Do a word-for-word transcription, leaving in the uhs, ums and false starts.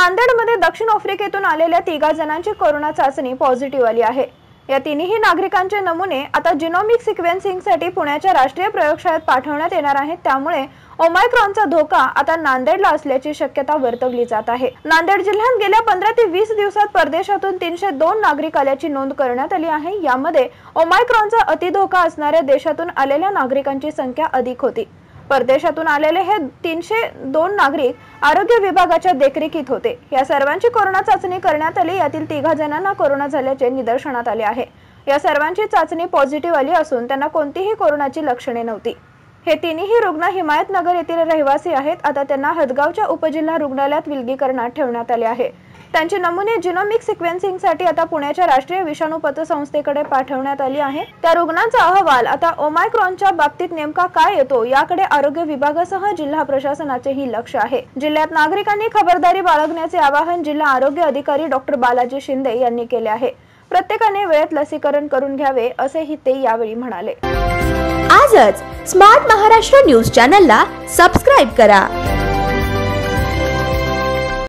नांदेडमध्ये दक्षिण आफ्रिकेतून आलेल्या तिघा जणांची कोरोना चाचणी पॉझिटिव्ह आली आहे। या तिन्ही नागरिकांचे नमुने आता जिनोमिक सिक्वेन्सिंगसाठी पुण्याच्या राष्ट्रीय प्रयोगशाळेत पाठवण्यात येणार आहेत। त्यामुळे ओमायक्रॉनचा धोका आता नांदेडला असल्याची शक्यता वर्तवली जात आहे। नांदेड जिल्ह्यात गेल्या पंधरा ते वीस दिवसात परदेशातून तीनशे दोन नागरिक आल्याची नोंद करण्यात आली आहे। यामध्ये ओमायक्रॉनचा अतिधोका असणाऱ्या देशातून आलेल्या नागरिकांची संख्या अधिक होती। परदेशातून आलेले हे तीनशे दोन नागरिक आरोग्य विभागाच्या देखरेखीत होते। या सर्वांची कोरोना चाचणी करण्यात आली। यातील तिघा जणांना कोरोना झाल्याचे निदर्शनात आले आहे। या सर्वांची चाचणी पॉझिटिव्ह आली असून त्यांना कोणतीही कोरोनाची लक्षणे नव्हती। हे तिन्ही रुग्ण हिमायतनगर येथील रहिवासी आहेत। आता त्यांना हदगावच्या उपजिल्हा रुग्णालयात विलगीकरणात ठेवण्यात आले आहे। त्यांचे नमुने जिनोमिक सिक्वेन्सिंगसाठी आता पुण्याच्या राष्ट्रीय विषाणू पतसंस्थेकडे पाठवण्यात आली आहे। त्या रुग्णांचा अहवाल आता ओमायक्रॉनच्या बाबतीत नेमका काय येतो याकडे आरोग्य विभागासह जिल्हा प्रशासनाचेही लक्ष आहे। जिल्ह्यात नागरिकांनी खबरदारी बाळगण्याचे आवाहन जिल्हा आरोग्य अधिकारी डॉक्टर बालाजी शिंदे यांनी केले आहे। प्रत्येकाने वेळेत लसीकरण करून घ्यावे असेही ते यावेळी म्हणाले। आजच स्मार्ट महाराष्ट्र न्यूज चॅनलला सबस्क्राइब करा।